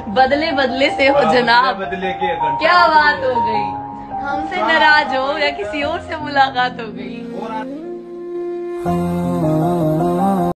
बदले बदले से हो जनाब, बदले के क्या बात हो गई, हमसे नाराज हो या किसी और से मुलाकात हो गई।